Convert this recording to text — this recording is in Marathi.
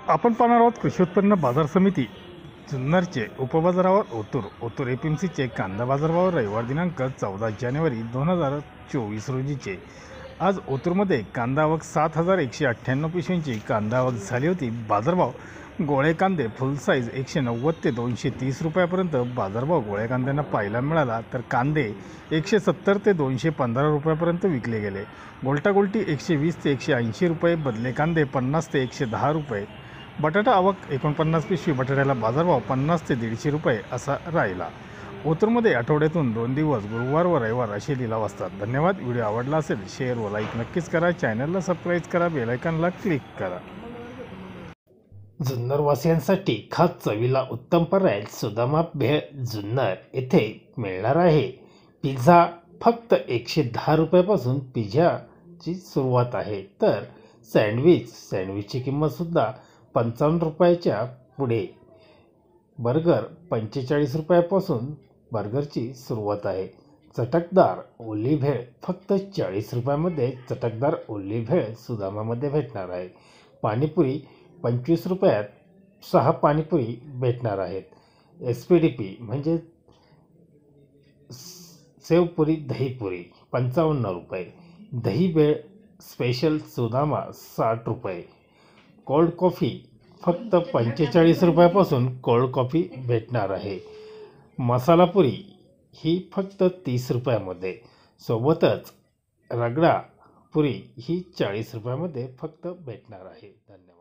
आपण पाहणार आहोत कृषी उत्पन्न बाजार समिती जुन्नरचे उपबाजारावर ओतूर एपीएमसीचे कांदा बाजारभाव रविवार दिनांक 14 जानेवारी 2024 रोजीचे। आज ओतूरमध्ये कांदा आवक 7,198 पिशव्यांची कांदा आवक झाली होती। बाजारभाव गोळे कांदे फुल साईज 190 ते 230 रुपयापर्यंत बाजारभाव गोळ्या कांद्यांना पाहायला मिळाला, तर कांदे 170 ते 215 रुपयापर्यंत विकले गेले। गोल्टागोल्टी 120 ते 180 रुपये, बदले कांदे 50 ते 110 रुपये। बटाटा आवक 49 पिशवी, बटाट्याला बाजारभाव 50 ते 150 रुपये असा राहिला। ओतूरमध्ये आठवड्यातून 2 दिवस गुरुवार व रविवार असे लिलाव असतात। धन्यवाद। व्हिडिओ आवडला असेल शेअर व लाईक नक्कीच करा। चॅनलला सबस्क्राईब करा, बेल आयकॉनला क्लिक करा। जुन्नरवासियांसाठी खास चवीला उत्तम पर्याय सुदामा भेळ जुन्नर येथे मिळणार आहे। पिझ्झा फक्त 110 रुपयापासून पिझ्झाची सुरुवात आहे, तर सँडविचची किंमतसुद्धा 55 रुपयाच्या पुढे। बर्गर 45 रुपयापासून बर्गरची सुरुवात आहे। चटकदार ओली भेळ फक्त 40 रुपयामध्ये चटकदार ओली भेळ सुदामामध्ये भेटणार आहे। पाणीपुरी 25 रुपयात 6 पाणीपुरी भेटणार आहेत। एसपीडीपी म्हणजे सेवपुरी दहीपुरी 55 रुपये। दही भेळ स्पेशल सुदामा 60 रुपये। कोल्ड कॉफी फक्त 45 रुपयापासून कोल्ड कॉफी भेटणार आहे। मसालापुरी ही फक्त 30 रुपयामध्ये, सोबतच रगडा पुरी ही 40 रुपयामध्ये फक्त भेटणार आहे। धन्यवाद।